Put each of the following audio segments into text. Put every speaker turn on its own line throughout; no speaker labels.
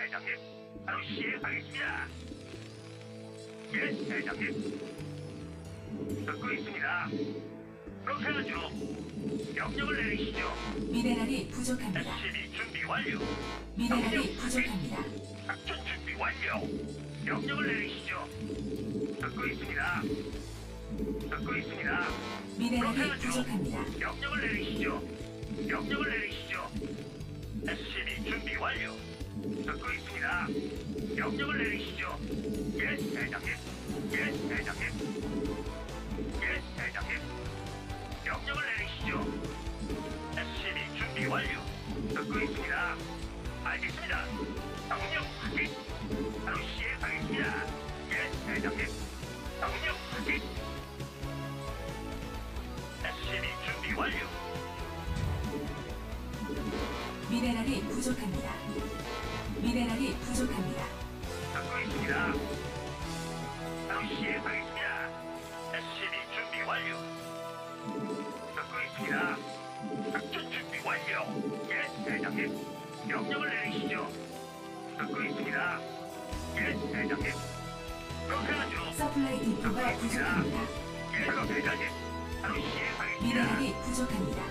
대장님. 바로 시행하겠습니다. 예, 대장님. 듣고 있습니다. 그렇게 하죠. 명령을 내리시죠.
미네랄이 부족합니다.
SCB 준비 완료.
미네랄이 부족합니다.
작전 준비 완료. 명령을 내리시죠. 듣고 있습니다. 듣고 있습니다.
미네랄이 부족합니다.
명령을 내리시죠. 명령을 내리시죠. SCB 준비 완료. 듣고 있습니다. 명령을 내리시죠. 예, 대장님. 예, 대장님. 예, 대장님. 명령을 내리시죠. SCB 준비 완료. 듣고 있습니다. 알겠습니다. 명령 확인. 바로 시행하겠습니다. 예, 대장님. 명령 확인. SCB 준비 완료.
미네랄이 부족합니다. 미네랄이 부족합니다.
듣고 있습니다. 바로 시행하겠습니다. SCB 준비 완료. 듣고 있습니다. 작전 준비 완료. 예, 대장님. 명령을 내리시죠. 듣고 있습니다. 예, 대장님. 그렇게 하죠.
서플라이 디포가 부족합니다.
예, 대장님. 바로 시행하겠습니다.
미네랄이 부족합니다.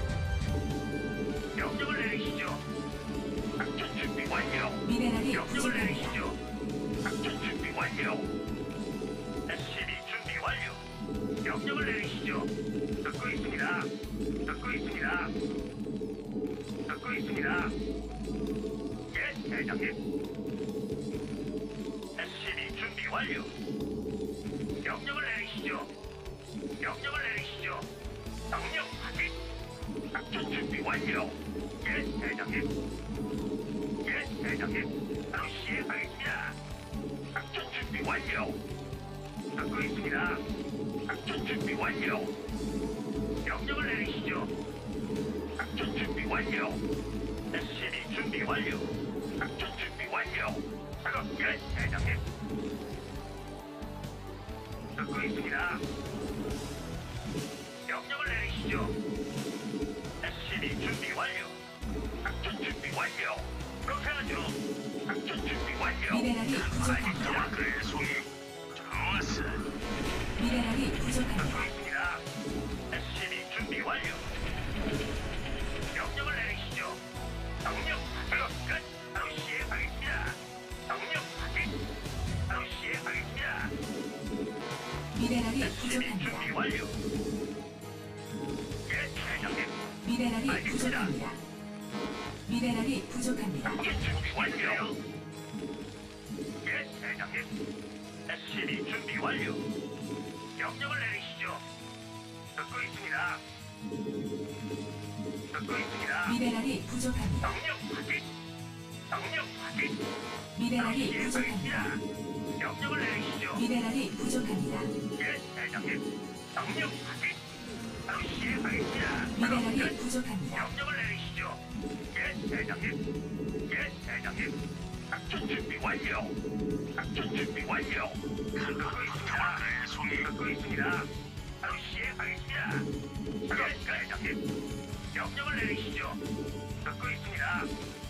명령을 내리시죠. 작전 준비 완료.
미네랄이
명령을
부족합니다.
내리시죠. 작전 준비 완료. SCB 준비 완료. 명령을 내리시죠. 듣고 있습니다. 듣고 있습니다. 듣고 있습니다. 예, 대장님. SCB 준비 완료. 명령을 내리시죠. 명령을 내리시죠. 명령 확인. 작전 준비 완료. 예, 대장님. 예, 대장님. 바로 시행하겠습니다. 작전 준비 완료. 듣고 있습니다. 작전 준비 완료. 명령을 내리시죠. 작전 준비 완료. SCB 준비 완료. 작전 준비 완료. 작업 끝, 대장님. 듣고 있습니다. 명령을 내리시죠. SCB 준비 완료. 작전 준비 완료. 그렇게 하죠. 작전 준비 완료.
미네랄이 부족합니다.
그의 손이 좋았어.
미네랄이 부족합니다.
듣고 있습니다. SCB 준비 완료. 명령을 내리시죠. 명령 작업 끝. 바로 시행하겠습니다. 명령 확인. 바로 시행하겠습니다.
미네랄이
SCB 준비
부족합니다.
완료. 예, 대장님.
미네랄이
알겠습니다.
부족합니다. 미네랄이 부족합니다.
작전 준비 완료. 예, 대장님. SCB 준비 완료. 명령을 내리시죠. 듣고 있습니다. 듣고 있습니다.
미네랄이 부족합니다.
명령 확인. 명령 확인.
미네랄이
바로
부족합니다.
시행하겠습니다. 명령을 내리시죠.
미네랄이 부족합니다.
예, 대장님. 명령 확인. 바로 시행하겠습니다.
미네랄이
끝.
부족합니다.
명령을 내리시죠. 예, 대장님. 예, 대장님. 작전 준비 완료. 작전 준비 완료. 듣고 있습니다. 듣고 있습니다. 바로 시행하겠습니다. 예, 대장님. 명령을 내리시죠. 듣고 있습니다.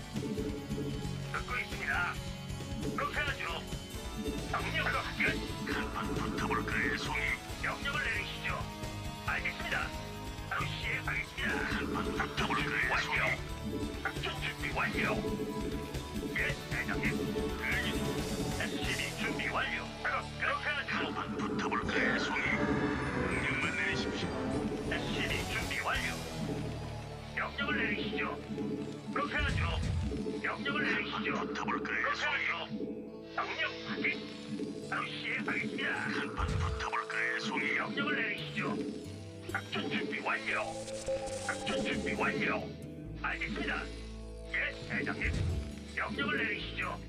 듣고 있습니다. 그렇게 하죠. 명령 끝. 한번 붙어볼까요, 송이? 명령을 내리시죠. 알겠습니다. 바로 시행하겠습니다. 한번 붙어볼까요, 송이? 작전 준비 완료. 예, 대장님. SCB 준비 완료. 그렇게 하죠. 한번 붙어볼까요, 송이? 명령만 내리십시오. SCB 준비 완료. 명령을 내리시죠. 그렇게 하죠. 명령을 내리시죠. 붙어볼까요, 송이? 명령 확인. 바로 시행하겠습니다. 한번 붙어볼까요, 송이? 명령을 내리시죠. 작전 준비 완료. 작전 준비 완료. 알겠습니다. 예, 대장님. 명령을 내리시죠.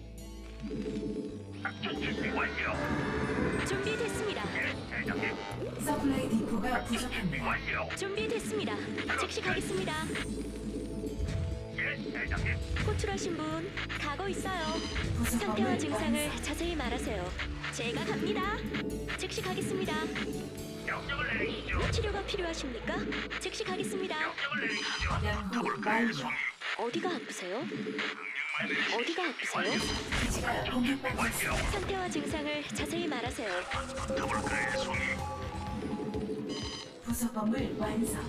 작전 준비 완료.
준비됐습니다.
예, 대장님.
서플라이 디포가
작전 준비
부족합니다.
완료.
준비됐습니다. 즉시 가겠습니다.
예, 대장님.
호출하신 분 가고 있어요.
부속
상태와
건물
증상을
완성.
자세히 말하세요. 제가 갑니다. 즉시 가겠습니다.
명령을 내리시죠.
치료가 필요하십니까? 즉시 가겠습니다.
명령을 내리시죠.
연구 완료.
어디가 아프세요?
명령만
어디가 아프세요?
기지가 공격받고 있습니다.
완료.
상태와 증상을 자세히 말하세요.
붙어볼까요, 송이?
부속 건물 완성.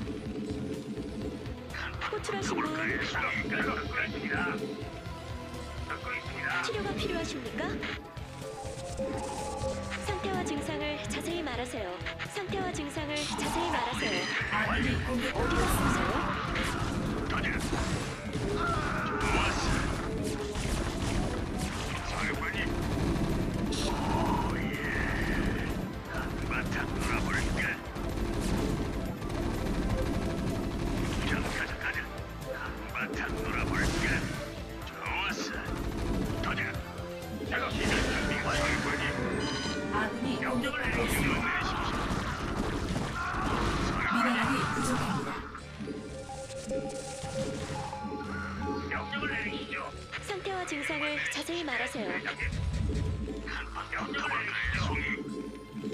호출하신 분
붙어볼까요, 송이? 듣고 있습니다. 듣고 있습니다.
치료가 필요하십니까? 상태와 증상을 자세히 말하세요. 상태와 증상을 자세히 말하세요.
아군이 공격받고
어디가
있습니다.
아프세요?
터져. 좋았어. 사령관님. 오, 예. 한바탕 놀아볼까? 가자. 한바탕 놀아볼까? 좋았어. 터져. 작업 시작 준비 완료. 사령관님.
아군이
명령을
공격받고 있습니다.
내리십시오.
미네랄이 부족합니다.
명령을 내리시죠.
상태와 증상을 자세히 말하세요.
명령을 내리시죠.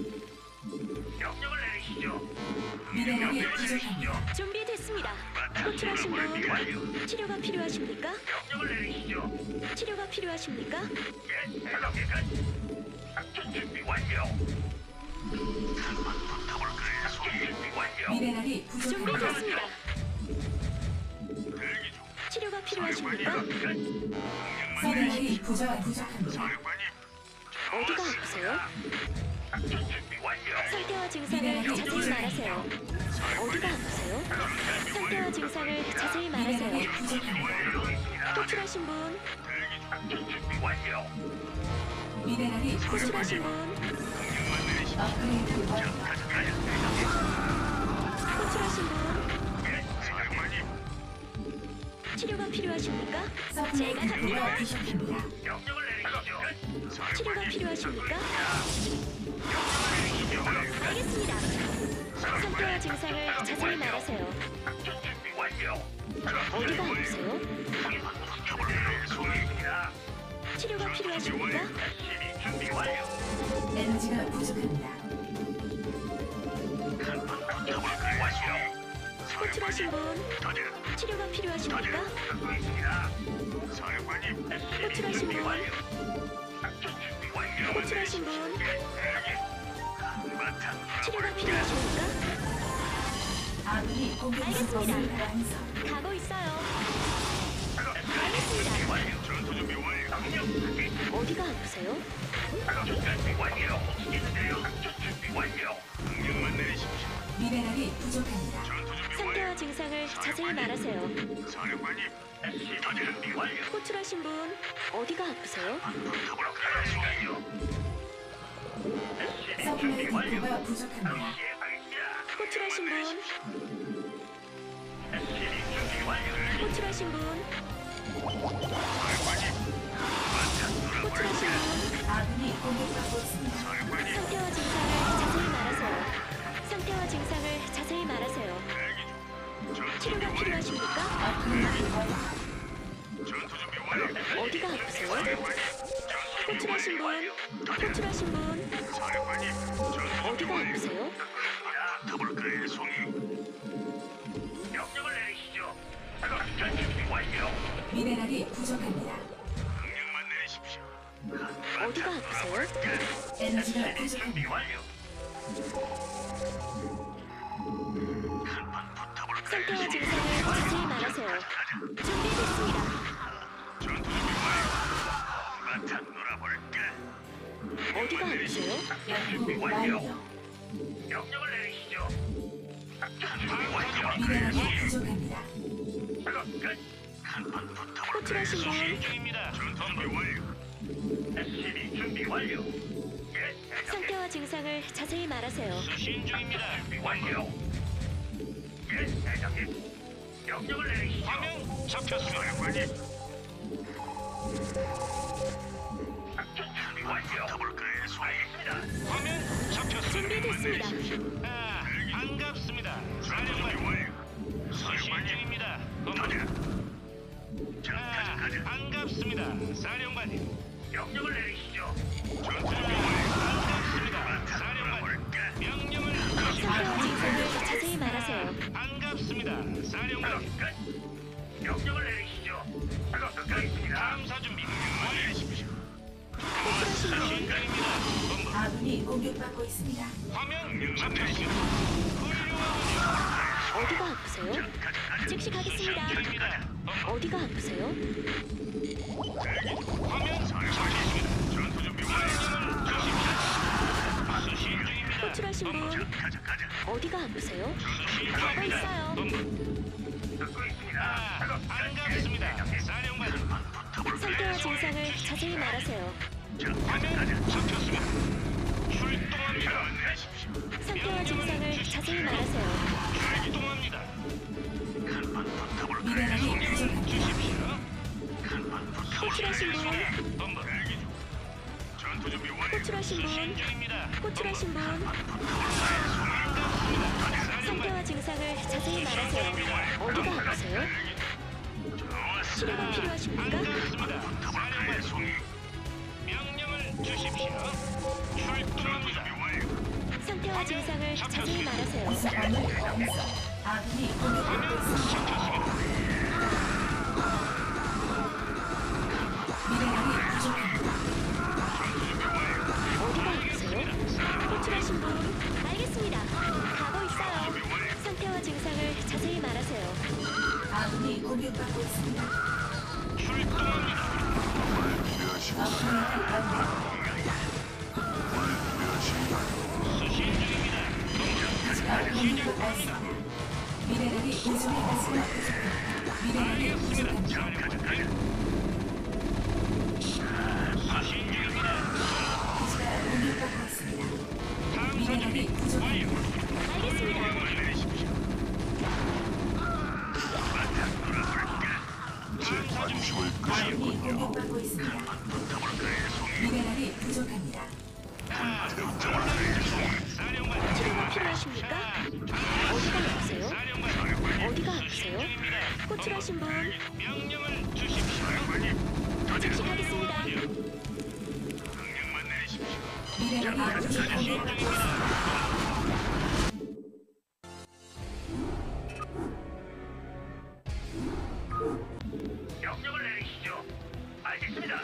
명령을 내리시죠.
미네랄이
명령을
부족합니다.
내리시죠.
준비됐습니다. 호출하신 분 치료가 필요하십니까?
명령을 내리시죠.
치료가 필요하십니까?
예, 대장님. 작전 준비 완료. 한번 붙어볼까요? 작전 준비 완료.
미네랄이 부족합니다.
준비됐습니다.
대기 중.
치료가 필요하십니까?
명령만
미네랄이
내리시죠.
부족합니다.
사령관님.
어디가 아프세요?
작전 준비 완료.
상태와 증상을 자세히 말하세요. 어디가 아프세요? 상태와 증상을 자세히 말하세요.
미네랄이 부족합니다.
호출하신 분
대기 중. 작전 준비 완료.
미네랄이
호출하신
부족합니다.
분
명령만 내리시죠.
업그레이드 완료.
호출하신 분
예, 사령관님.
치료가 필요하십니까?
서플라이
제가
디포가
갑니다.
부족합니다.
명령을 내리시죠.
치료가 필요하십니까?
명령을 내리시죠.
알겠습니다. 상태와 증상을 자세히 말하세요.
작전 준비 완료.
어디가 아프세요?
송이입니다.
치료가 필요하십니까?
SCB 준비 완료.
에너지가 부족합니다.
붙어볼까요? 완료.
호출하신 분
터져.
치료가 필요하십니까?
듣고 있습니다. 사령관님. SCB
호출하신
준비
분.
완료. 작전 준비 완료.
호출하신 분
예, 대기. 한바탕
치료가
놀아볼까?
필요하십니까?
아군이 공격받고
알겠습니다.
있습니다. 완성.
가고 있어요.
SCB 준비 완료. 전투 준비 완료. 명령 확인.
어디가 아프세요?
작전 준비 완료. 시키는데요. 작전 준비 완료. 명령만 내리십시오.
미네랄이 부족합니다.
전투 준비
상태와
완료.
증상을 자세히 말하세요.
사령관님. SCB 준비 완료.
호출하신 분 어디가 아프세요?
붙어볼까요? SCB
서플라이
준비 완료.
디포가 부족합니다.
시행하겠습니다.
호출하신 분
SCB 준비 완료.
호출하신 분
사령관님. 한바탕
호출하신 분
아군이 공격받고 있습니다.
사령관님.
상태와 증상을 자세히 말하세요. 상태와 증상을 자세히 말하세요.
대기 중. 전투 준비
치료가
완료.
필요하십니까?
업그레이드 완료.
전투 준비 완료.
어디가 아프세요?
사령관님. 전투 준비
호출하신 분
완료. 터져.
호출하신 분
사령관님. 전투 준비
어디가
완료.
아프세요?
붙어볼까요, 송이? 명령을 내리시죠. 작전 준비 완료.
미네랄이 부족합니다.
명령만 내리십시오.
어디가 아프세요?
에너지가
SCB 준비
부족합니다.
완료. 한번 붙어볼까요,
상태와
송이?
증상을 자세히 말하세요. 준비됐습니다.
전투 준비 완료. 한바탕 놀아볼까?
어디가 아프세요?
연구 완료.
명령을 내리시죠. 작전 준비 완료.
미네랄이 부족합니다.
작업 끝. 한번 붙어볼까요,
호출하신 분
송이? 중입니다. 전투 준비 완료. SCB 준비 완료. 예, 대장님.
상태와 증상을 자세히 말하세요.
수신 중입니다. 준비 완료. 예, 대장님. 명령을 내리시죠. 화면 잡혔습니다. 사령관님. 작전 준비 완료. 붙어볼까요, 알겠습니다. 화면 잡혔습니다.
준비됐습니다.
아, 반갑습니다. 사령관님. 수신 중입니다. 자, 반갑습니다. 사령관님. 명령을 내리시죠. 전투 준비 완료. 반갑습니다. 사령관님. 명령을
상태와 증상을 자세히 말하세요.
반갑습니다. 사령관님. 명령을 내리시죠. 작업 끝. 감사
공격받고 있습니다.
화면 잡혔습니다.
어디가 아프세요? 즉시 가겠습니다. 어디가 아프세요?
화면 잡혔습니다. 전투 준비 완료. 수신 중입니다.
호출하신 분 어디가 아프세요? 가고 있어요.
듣고 있습니다.
반갑습니다. 사령관.
상태와 증상을 자세히 말하세요.
화면 잡혔습니다. 출동합니다.
상태와 증상을 자세히 말하세요.
출동합니다.
미네랄이 부족합니다.
주십시오.
호출하신 분
본부 대기 중. 전투 준비 완료.
호출하신 분
수신 중입니다.
호출하신 분
반갑습니다.
상태와 증상을 자세히 말하세요. 어디가 아프세요? 치료가 필요하십니까?
반갑습니다. 사령관. 명령을 주십시오. 출동합니다.
상태와 증상을 자세히 말하세요.
이상함을 완성. 아군이 공격받고 있습니다. 미네랄이 부족합니다.
어디가 아프세요? 호출하신 분 알겠습니다. 가고 있어요. 상태와 증상을 자세히 말하세요.
아군이 공격받고 있습니다.
출동합니다.
업그레이드 완료.
수신 중입니다.
기지가 공격받고 있습니다. 미네랄이 부족해 가스가 부족합니다. 미네랄이 부족합니다.
수신 중입니다.
기지가 공격받고 있습니다.
탐사
미네랄이
준비
부족합니다.
완료.
알겠습니다.
탐사 준비
아군이 공격받고 있습니다. 미네랄이 부족합니다.
사령관.
치료가 필요하십니까? 어디가 아프세요?
사령관.
어디가 아프세요? 호출하신 분
명령을 주십시오.
즉시 가겠습니다.
명령만 내리십시오.
미네랄이 부족합니다.
명령을 내리시죠. 알겠습니다.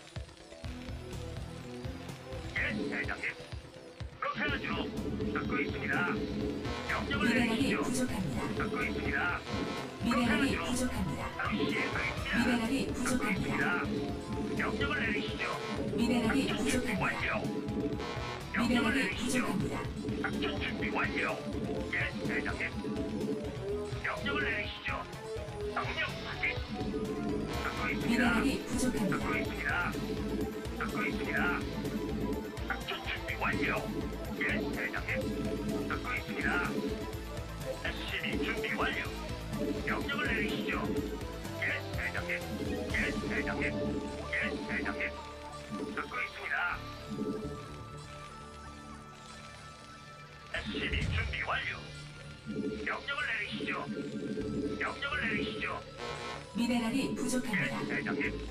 예, 대장님. 그렇게 하죠. 듣고 있습니다. 명령을
미네랄이
내리시죠.
부족합니다.
듣고 있습니다.
미네랄이 부족합니다.
바로 시행하겠습니다.
미네랄이
듣고
부족합니다.
있습니다. 명령을 내리시죠.
미네랄이
준비
부족합니다.
완료. 명령을
미네랄이
내리시죠.
부족합니다.
작전 준비 완료. 예, 대장님. 명령을 내리시죠. 명령 확인. 듣고 있습니다.
미네랄이 부족합니다.
듣고 있습니다. 듣고 있습니다. 작전 준비 완료. 예, 대장님. 듣고 있습니다. SCB 준비 완료. 명령을 내리시죠. 예, 대장님. 예, 대장님. 예, 대장님. 듣고 있습니다. SCB 준비 완료. 명령을 내리시죠. 명령을 내리시죠.
미네랄이
예,
부족합니다.
대장님.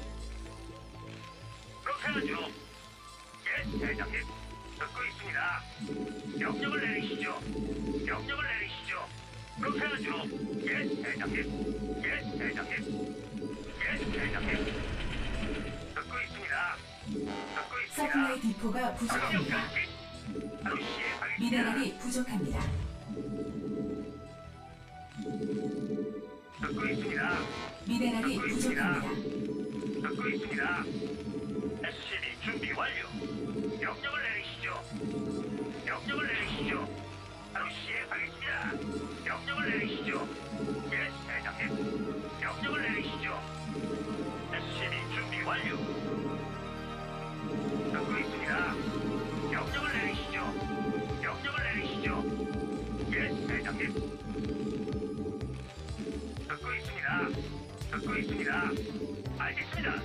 그렇게 하죠. 예, 대장님. 듣고 있습니다. 명령을 내리시죠. 명령을 내리시죠. 그렇게 하죠. 예, 대장님. 예, 대장님. 예, 대장님. 듣고 있습니다. 듣고 있습니다.
서플라이 디포가
명령
부족합니다.
확인. 바로 시행하겠습니다.
미네랄이 부족합니다.
듣고 있습니다.
미네랄이
듣고 있습니다.
부족합니다.
듣고 있습니다. SCB 준비 완료. 명령을 내리시죠. 명령을 내리시죠. 바로 시행하겠습니다. 명령을 내리시죠. 예, 대장님. 명령을 내리시죠. SCB 준비 완료. 듣고 있습니다. 명령을 내리시죠. 명령을 내리시죠. 예, 대장님. 듣고 있습니다. 듣고 있습니다. 알겠습니다.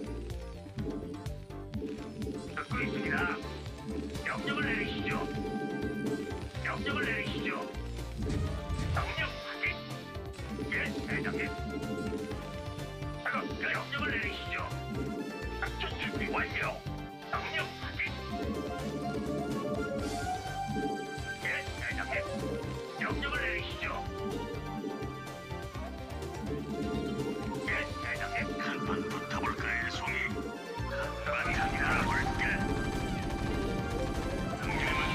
듣고 있습니다. 명령을 내리시죠. 명령을 내리시죠. 명령 확인. 예, 대장님. 작업 끝. 명령을 내리시죠. 작전 준비 완료. 명령 확인. 예, 대장님. 명령을 내리시죠. 예, 대장님. 한판 붙어볼까요, 송이? 감사합니다. 볼까? 명령을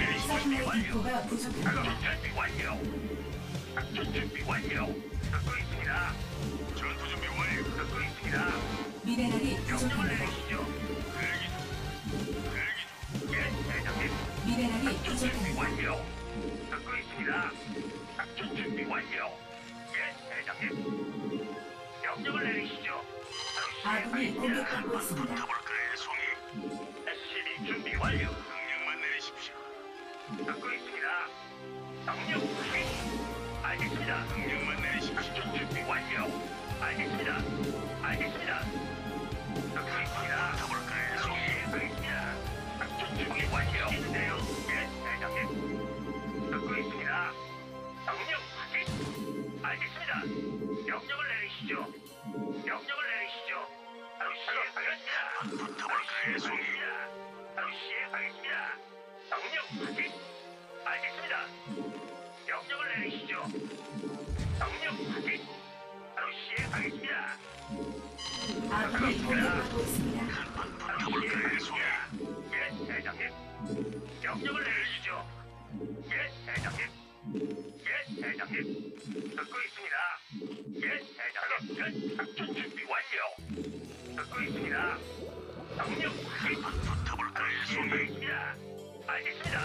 발포가 부족합니다.
작업 준비 완료. 작전 준비 완료. 듣고 있습니다. 전투 준비 완료. 듣고 있습니다.
미네랄이
명령을
부족합니다.
내리시죠. 대기 중. 대기 중. 예, 대장님.
미네랄이
작전 준비
부족합니다.
완료. 듣고 있습니다. 작전 준비 완료. 예, 대장님. 명령을 내리시죠.
아군이 공격받고 있습니다.
붙어볼까요, 송이? SCB 준비 완료. 명령만 내리십시오. 듣고 있습니다. 명령 확인. 알겠습니다. 명령만 내리십시오. 작전 준비 완료. 알겠습니다. 알겠습니다. 듣고 있습니다. 붙어볼까요, 송이? 알겠습니다. 작전 준비 완료. 있는데요. 예, 대장님. 듣고 있습니다. 명령 확인. 알겠습니다. 명령을 내리시죠. 명령을 내리시죠. 바로 시행하겠습니다. 붙어볼까요, 송이? 바로 시행하겠습니다. 명령 확인. 알겠습니다. 명령을 내리시죠. 명령 확인. 바로 시행하겠습니다.
아군이 공격받고 있습니다.
바로 시행하겠습니다. 예, 대장님. 명령을 내리시죠. 예, 대장님. 예, 대장님. 듣고 있습니다. 예, 대장님. 작전 준비 완료. 듣고 있습니다. 명령 확인. 붙어볼까요, 송이? 알겠습니다.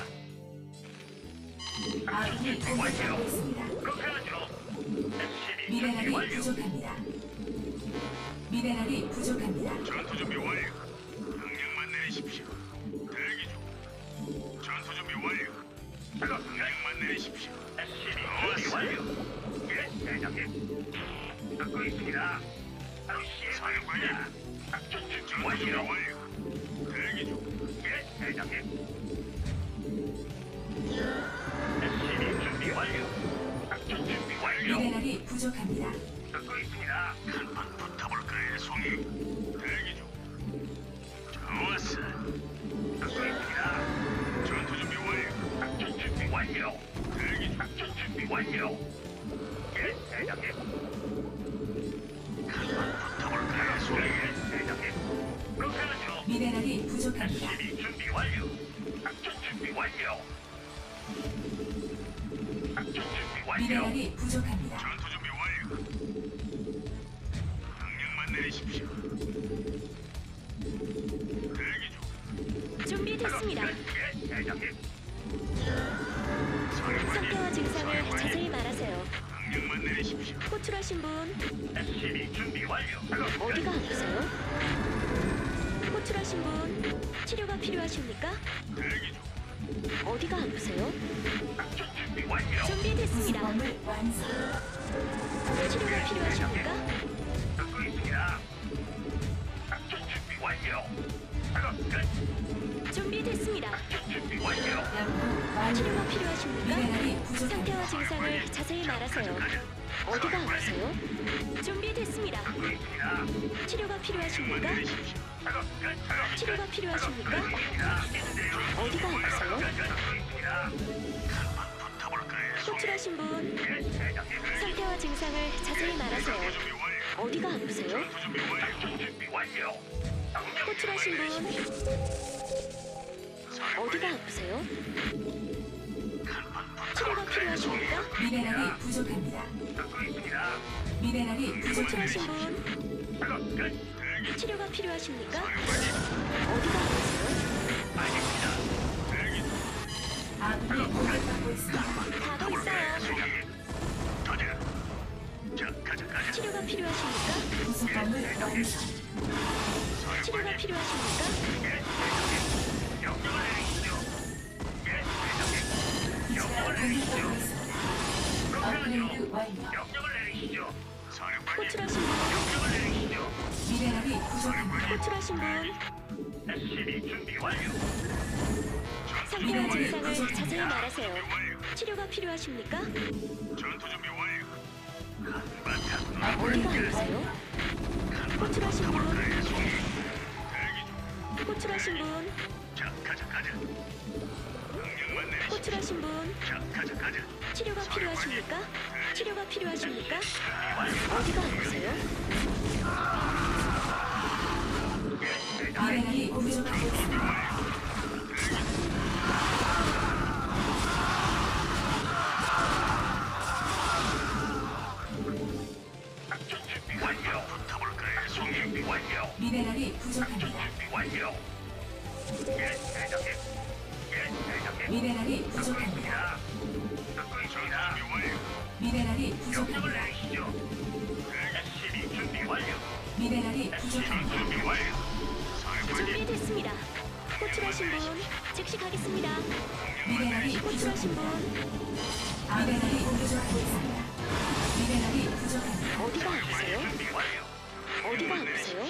아군이 공격받고 있습니다.
그렇게 하죠. SCB 준비
미네랄이
완료.
부족합니다. 미네랄이 부족합니다.
전투 준비 완료. 명령만 내리십시오. 대기 중. 전투 준비 완료. 명령만 내리십시오. SCB 준비 완료. 예, 대장님. 듣고 있습니다. 바로 시행하겠습니다. 작전 준비 완료. 대기 중. 예, 대장님. SCB 준비 완료. 작전 준비 완료.
미네랄이 부족합니다.
듣고 있습니다. 한번 붙어볼까요, 송이? 대기 중. 좋았어. 듣고 있습니다. 전투 준비 완료. 작전 준비 완료. 대기 중. 작전 준비 완료. 예, 대장님. 한번 붙어볼까요, 송이? 예, 대장님. 그렇게 하죠.
미네랄이 부족합니다.
SCB 준비 완료. 작전 준비 완료. 작전 준비 완료.
미네랄이 부족합니다.
전투 준비 완료. 명령만 내리십시오. 대기 중.
준비됐습니다.
예, 대장님.
상태와 증상을 자세히 말하세요.
명령만 내리십시오.
호출하신 분
SCB 준비 완료.
어디가 아프세요? 호출하신 분 치료가 필요하십니까?
대기 중.
어디가 아프세요?
작전 준비 완료.
준비됐습니다.
구성범을 완성.
치료가 필요하십니까?
듣고 있습니다. 작전 준비 완료. 작업 끝.
준비됐습니다.
작전 준비 완료.
연구 완료.
치료가 필요하십니까?
미네랄이 부족합니다.
상태와 증상을 자세히 말하세요. 어디가 아프세요? 준비됐습니다.
듣고 있습니다.
치료가
명령만
필요하십니까?
내리십시오. 작업 끝. 작업 끝.
치료가 필요하십니까?
듣고 있습니다.
어디가 아프세요?
듣고 있습니다. 한번 붙어볼까요, 송이?
호출하신 분
예, 대장님.
상태와 증상을 자세히 말하세요.
전투 준비 완료.
어디가 아프세요?
전투 준비 완료. 작전 준비 완료. 명령만
호출하신 분
내리십시오.
어디가 아프세요? 치료가 필요하십니까?
미네랄이 부족합니다.
듣고 있습니다.
미네랄이 부족합니다.
호출하신 분
작업 끝. 대기.
치료가 필요하십니까?
사령관님.
어디가 아프세요?
알겠습니다. 대기.
아군이 공격받고 있습니다.
가고 있어요.
송이. 터져. 자, 가자.
치료가 필요하십니까?
구성범을 완성.
치료가
사령관님.
필요하십니까?
예, 대장님. 명령을 내리시죠. 예, 대장님.
기지가
명령을 내리시죠.
공격받고 있습니다.
그렇게 하죠.
업그레이드 완료.
명령을 내리시죠. 사령관님.
호출하신 분
명령을 내리시죠.
미네랄이 부족합니다.
호출하신 분
SCB 준비 완료.
상태와 증상을 자세히 말하세요.
준비 완료.
치료가 필요하십니까?
전투 준비 완료. 한바탕
어디가 아프세요? 호출하신 분
놀아볼까요, 송이? 대기 중.
호출하신 분
자, 가자. 명령만 내리시죠.
호출하신 분
자, 가자.
치료가 필요하십니까? 치료가 필요하십니까?
준비 완료.
어디가 아프세요?
예, 대장님.
미네랄이 부족하고 있습니다. 미네랄이 부족합니다.
준비 완료. 예, 대장님. 예, 대장님.
미네랄이 부족합니다.
야, 듣고 있습니다. 준비 완료.
미네랄이
명령을
부족합니다.
내리시죠. SCB 준비 완료.
미네랄이 부족합니다.
준비 완료. 사령관님,
준비됐습니다. 호출하신 분 즉시 가겠습니다.
미네랄이
호출하신
부족합니다.
분
미네랄이 부족하고 있습니다. 미네랄이 부족합니다.
어디가 아프세요?
준비 완료.
어디가 아프세요?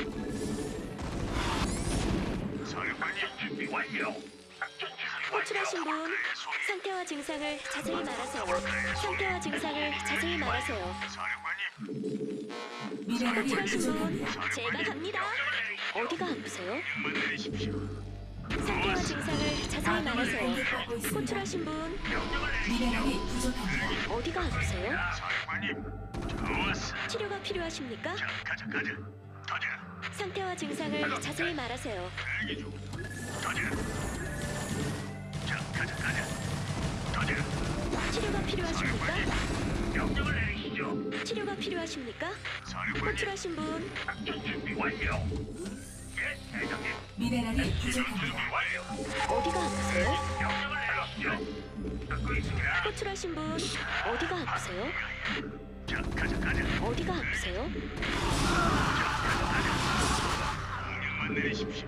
사령관님 준비 완료. 작전 준비
호출하신 분
완료. 송이.
상태와 증상을 자세히 말하세요. 상태와 증상을 자세히 말하세요.
사령관님,
미네랄이
호출하신 분
부족합니다.
제가 갑니다. 어디가 아프세요?
명만 내리십시오.
상태와 증상을 자세히 말하세요.
공격받고 있습니다.
호출하신 분
명령을 내리십시오.
미네랄이 부족합니다.
어디가 아프세요?
사령관님, 좋았어.
치료가 필요하십니까?
자, 가자. 가자.
상태와 증상을 자세히 말하세요.
대기 중. 가자. 자, 가자. 가자.
치료가 필요하십니까?
명령을 내리시죠.
치료가 필요하십니까?
사령관님,
호출하신 분
작전 준비 완료. 예, 대장님.
미네랄이
준비
부족합니다.
완료.
어디가 아프세요?
명령을 내리시죠. 듣고 있습니다.
호출하신 분 어디가 아프세요?
자, 가자.
어디가 아프세요?
명령만 내리십시오.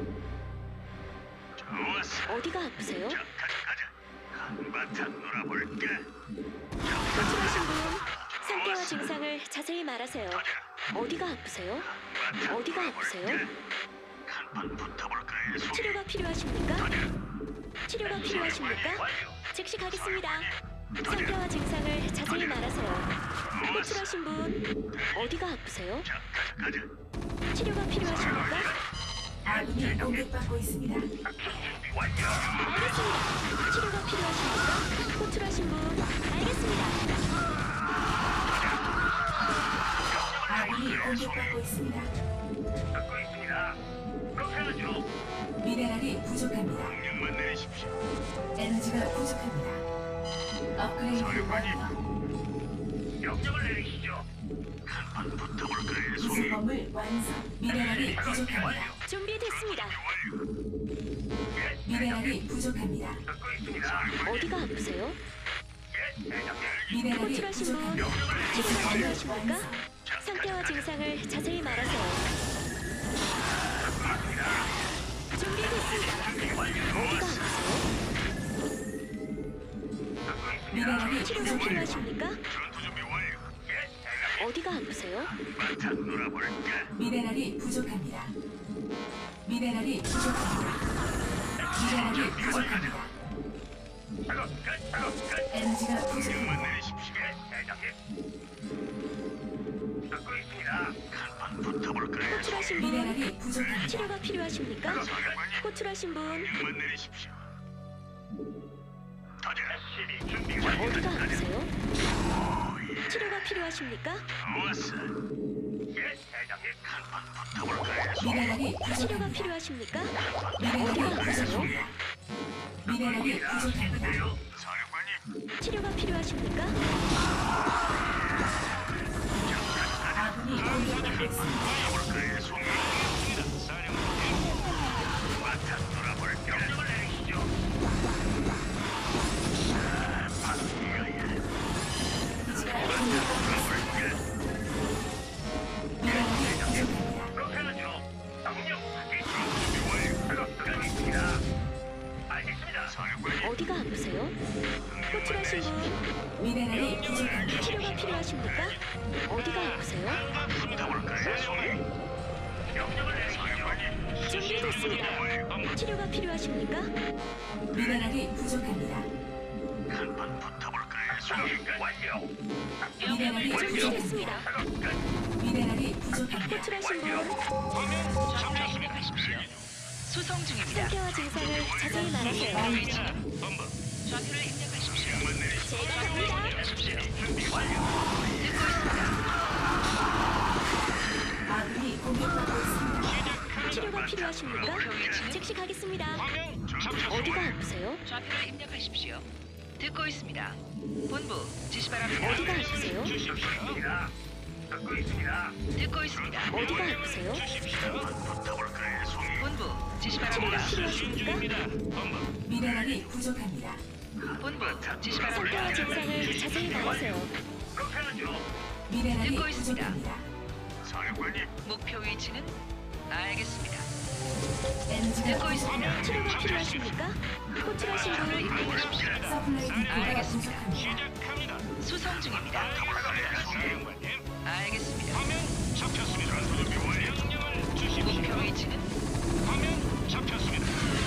좋았어.
어디가 아프세요?
자, 가자. 한바탕 놀아볼까?
호출하신 분 상태와 증상을 자세히 말하세요. 어디가 아프세요?
한바탕
어디가 아프세요?
한판 붙어볼까요, 송이?
치료가 필요하십니까? 치료가 필요하십니까?
완료.
즉시 가겠습니다. 상태와 증상을 자세히 말하세요. 호출하신 분 어디가 아프세요?
자, 가자.
치료가 필요하십니까?
아군이 공격받고 있습니다.
준비 완료.
알겠습니다. 치료가 필요하십니까? 호출하신 분 알겠습니다.
아군이 공격받고 있습니다.
듣고 있습니다. 그렇게 하죠.
미네랄이 부족합니다.
명령만 내리십시오.
에너지가 부족합니다. 업그레이드 완료.
명령을 내리시죠. 한판 붙어볼까요, 송이?
구성범을 완성. 미네랄이 부족합니다.
준비됐습니다.
완료. 예,
미네랄이 부족합니다.
듣고 있습니다.
어디가 아프세요?
예, 대장님.
미네랄이
호출하신 분
부족합니다.
치료가 필요하십니까?
완성.
상태와 증상을 자세히 말하세요. 준비됐습니다. 어디가 아프세요?
미네랄이
치료가
부족합니다.
필요하십니까?
전투 준비 완료. 예, 대장님.
어디가 아프세요?
한바탕 놀아볼까?
미네랄이 부족합니다. 미네랄이 부족합니다. 미네랄이 부족합니다.
작업 끝. 작업 끝.
에너지가
명령만
부족합니다.
내리십시오. 예, 대장님. 듣고 있습니다. 한판 붙어볼까요,
호출하신 분
미네랄이 부족합니다.
치료가 필요하십니까?
사령관님.
호출하신 분
명령만 내리십시오. 가자. SCB 준비 완료.
어디가 아프세요? 치료가 필요하십니까?
좋았어. 예, 대장님. 한판 붙어볼까요, 송이?
미네랄이
치료가
부족합니다.
필요하십니까?
미네랄이
어디가 아프세요?
부족합니다. 미네랄이 부족합니다.
네요. 사령관님.
치료가 필요하십니까?
아군이 공격받고 있습니다.
붙어볼까요, 송이? 한바탕 놀아볼까? 명령을 내리시죠. 바로 이거야.
기지가 공격받고 있습니다. 미네랄이 부족합니다.
그렇게 하죠. 명령 확인. 준비 완료. 작업 끝입니다. 알겠습니다. 사령관님.
어디가 아프세요? 호출하신 분
미네랄이 부족합니다.
치료가 필요하십니까? 어디가 아프세요?
붙어볼까요, 송이? 명령을 내리시죠.
준비됐습니다. 치료가 필요하십니까?
미네랄이 부족합니다.
한판 붙어볼까요, 송이? 완료.
미네랄이 부족합니다.
준비됐습니다.
작업 끝.
미네랄이 부족합니다.
호출하신 분
수송 중입니다.
상태와 증상을 자세히 말하세요.
본부.
좌표를 입력하십시오.
명만 내리십시오.
제가 갑니다.
준비 완료.
아군이 공격받고 있습니다.
치료가 필요하십니까? 즉시 가겠습니다. 어디가 아프세요?
좌표를 입력하십시오. 듣고 있습니다. 본부 지시 바랍니다.
어디가 아프세요?
주십시오. 듣고 있습니다.
듣고 있습니다.
어디가 아프세요?
붙어볼까요, 송이?
본부 지시
치료가
바랍니다.
수신
필요하십니까?
중입니다. 본부.
미네랄이 부족합니다.
본부 지시
상태와
바랍니다.
증상을 자세히 말하세요.
그렇게 하죠.
미네랄이
듣고 있습니다.
부족합니다.
사령관님,
목표 위치는 알겠습니다.
에너지가
듣고 있습니다.
치료가 필요하십니까? 호출하신 분을
이동하십시오.
서플라이 디포가
알겠습니다.
부족합니다.
시작합니다.
수송 중입니다.
사령관님,
알겠습니다.
화면 잡혔습니다. 명령을 주십시오.
목표 위치는
화면 잡혔습니다.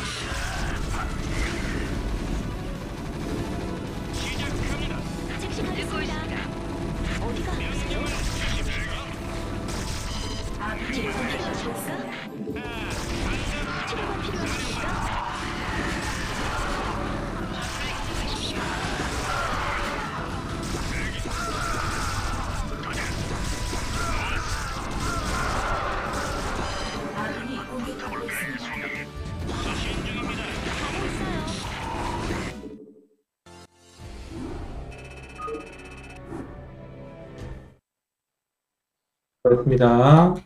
시작합니다.
즉시
듣고
가겠습니다.
있습니다.
어디가 아프세요?
명령을 주십시오.
아군이
치료가
공격받고
필요하십니까?
있습니다.
치료가 필요하십니까?
아군이 공격받고 있습니다.
수신 중입니다.
가고 있어요.
그렇습니다.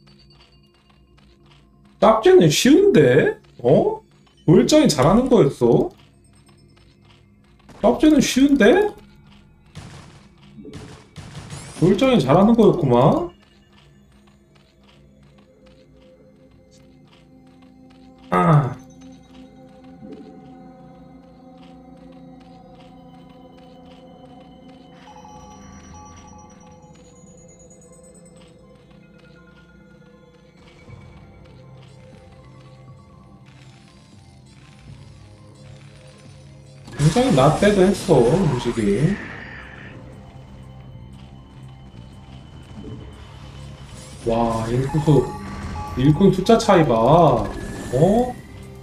짭제는 쉬운데? 어? 돌정이 잘하는 거였어? 짭제는 쉬운데? 돌정이 잘하는 거였구만? 아. 굉장히 나때도 했어, 음식이. 와, 일꾼 숫자 차이 봐. 어?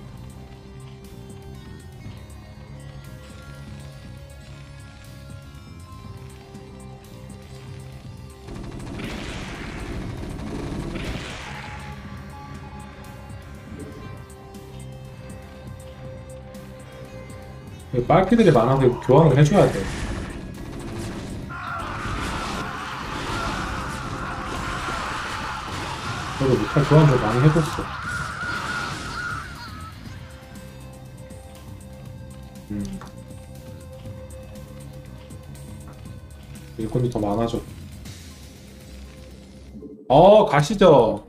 빨키들이 많아서 이거 교환을 해줘야 돼. 그래도 무탈 교환을 많이 해줬어. 일꾼이 더 많아져. 가시죠.